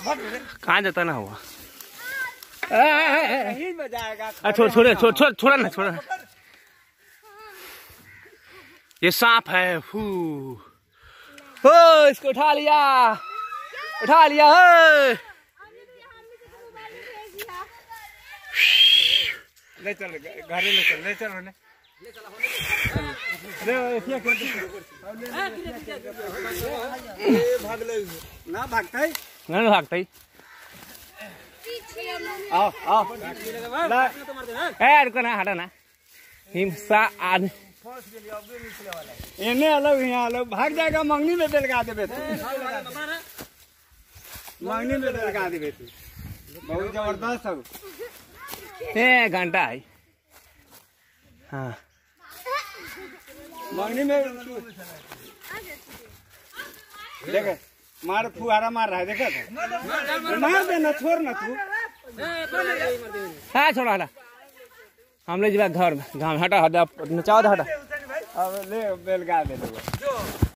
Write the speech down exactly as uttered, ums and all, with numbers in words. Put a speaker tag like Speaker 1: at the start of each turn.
Speaker 1: कहाँ जाता ना हुआ छोड़ छोड़ छोड़ छोड़ छोड़ा ना छोड़ा। ये सांप है। फू हो इसको उठा लिया उठा लिया हो।
Speaker 2: ले चल घरे ले चल ले चल ना भागता है
Speaker 1: ना भागता ही।
Speaker 2: आओ आओ
Speaker 1: ए रुको ना हटा ना हिंसा आदमी
Speaker 2: इन्हें अलग यहाँ अलग भाग जाएगा। मंगनी में बेलगा देवे तू मंगनी में बेलगा देवे तू बहुत जबरदस्त है।
Speaker 1: ए घंटा है। हाँ
Speaker 2: मंगनी में देख मार फुहारा मार रहा है देखा था मार देना छोड़ ना तू।
Speaker 1: हाँ छोड़ा हटा हम ले जा घर में गाँव हटा हटा नचाओ हटा
Speaker 2: अब ले बेलगा दे।